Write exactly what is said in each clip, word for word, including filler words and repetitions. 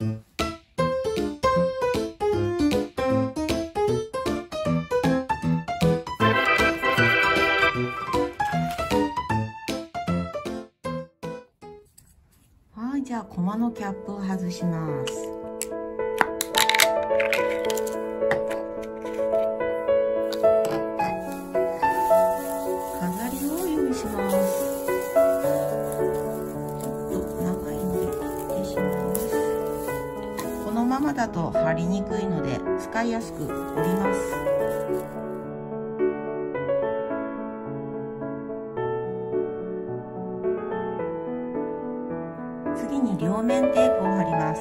はい、じゃあコマのキャップを外します。飾りを用意します。ちょっと長いので切ってしまいます。このままだと貼りにくいので使いやすく折ります。次に両面テープを貼ります。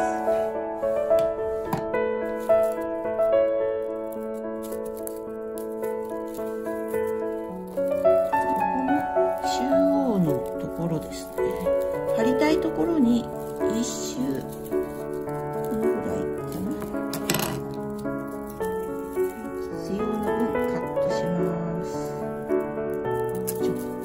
この中央のところですね。貼りたいところに一周このぐらいかな。必要な分カットします。ちょっと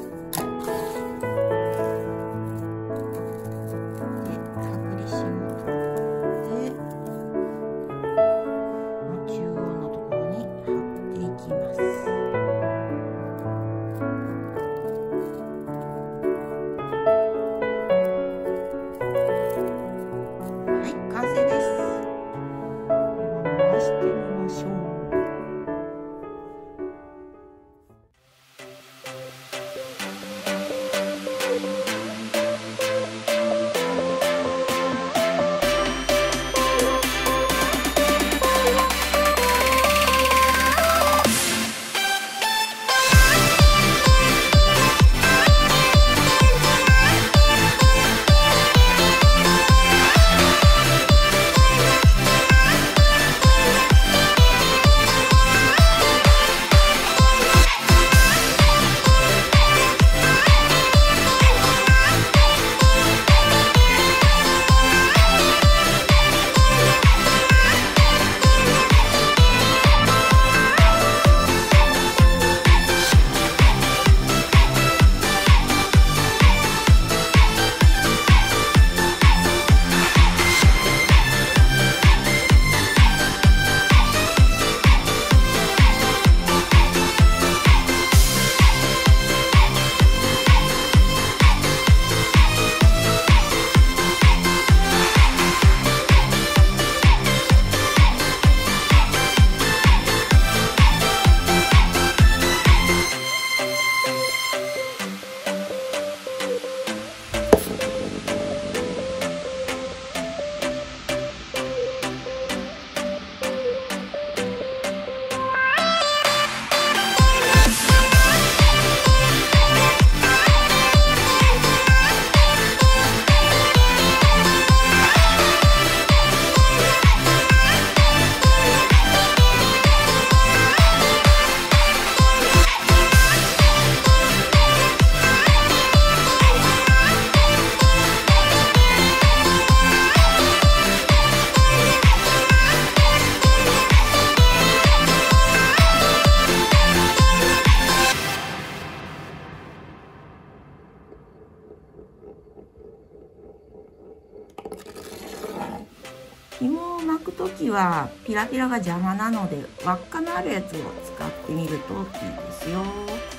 紐を巻くときはピラピラが邪魔なので輪っかのあるやつを使ってみるといいですよ。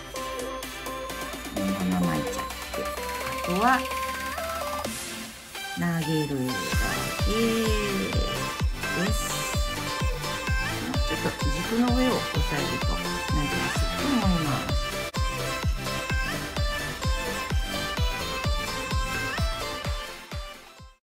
このまま巻いちゃって、あとは投げるだけです。ちょっと軸の上を押さえると投げやすい。